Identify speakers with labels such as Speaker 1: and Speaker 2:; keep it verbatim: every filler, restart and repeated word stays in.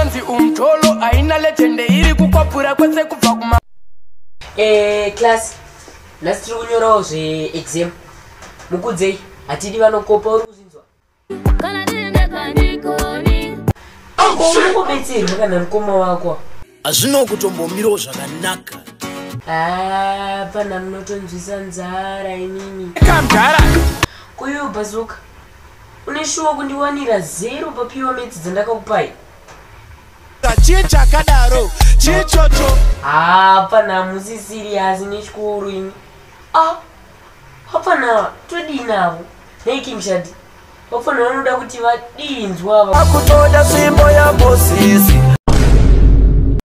Speaker 1: inonzi umtolo aina legend iri kukwapura kwese kubva kuma
Speaker 2: eh class last kunyora zve exam mukudzei atidi vanokopa uri kuzinzwa kana ndine kanikoni ambo betserwa kana mukoma wako
Speaker 3: azvino kutombomirawo zvakanaka.
Speaker 2: ah pana munotonzwisa nzara inini
Speaker 1: kamjara
Speaker 2: kuyo bazooker une shuwa kundiwanira zero papiwa medzi dzandakakupai
Speaker 3: chicha kadaro chichocho
Speaker 2: ah pana musi serious nechikuru ini ah hapana todinavo nekimshadi vafana vanoda kuti vadinzwa
Speaker 3: akutoda simbo ya bosisi